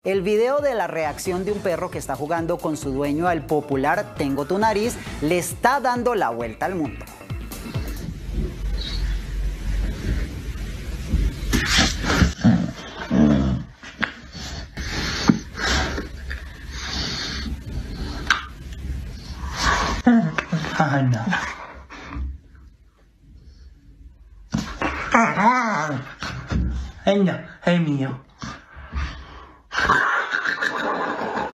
El video de la reacción de un perro que está jugando con su dueño al popular Tengo tu nariz le está dando la vuelta al mundo. Ana. Ella es mío.